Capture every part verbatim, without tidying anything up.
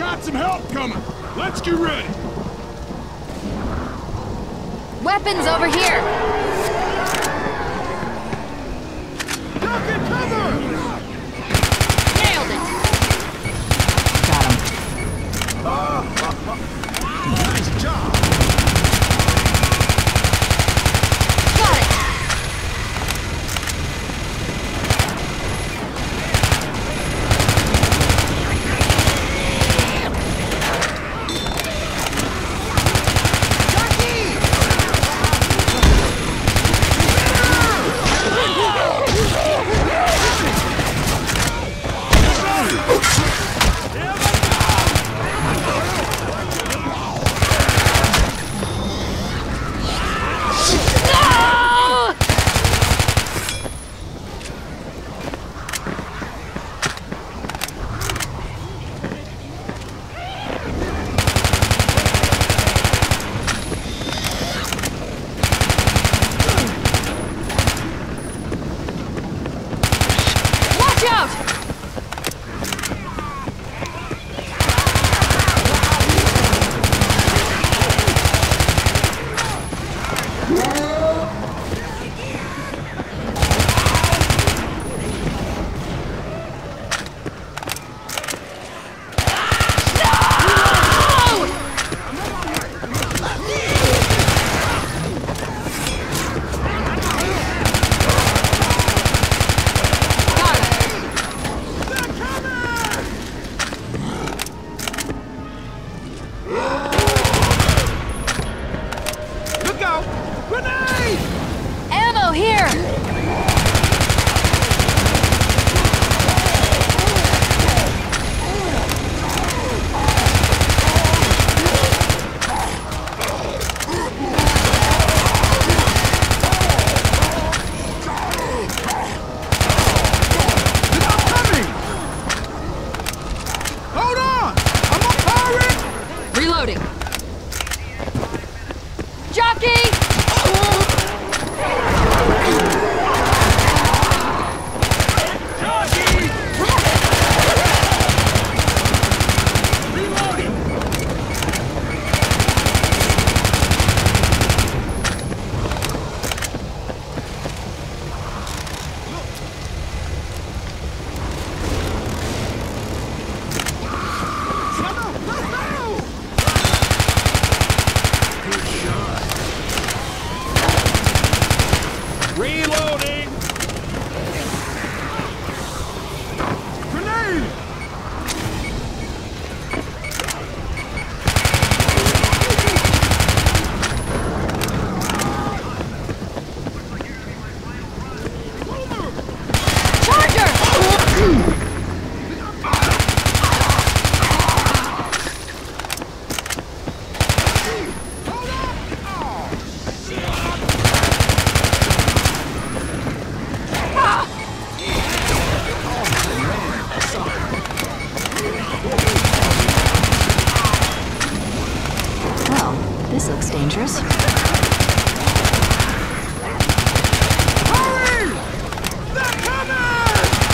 got some help coming. Let's get ready. Weapons over here. Duck and cover! Nailed it. Got him. Nice job. Got it. Reloading. Jockey! Reloading! Grenade! Charger! Well, this looks dangerous. Hurry! They're coming!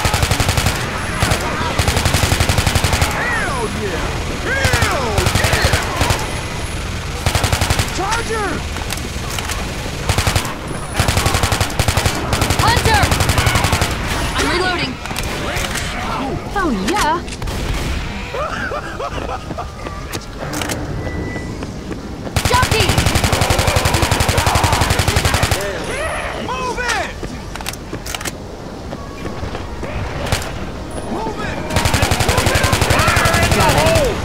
Hell yeah! Hell yeah! Charger! Hunter! I'm reloading. Oh, yeah. Jockey! Move it! Move it! Fire in the hole!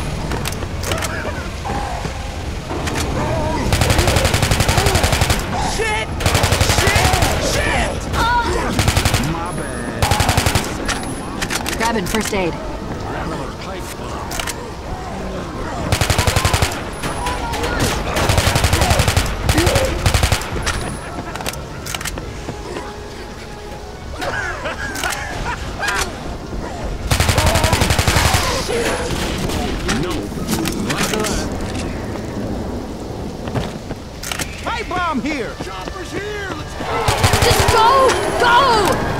Shit! Shit! Shit! My bad. Grabbing first aid. Pipe bomb here! Chopper's here! Let's go! Just go! Go!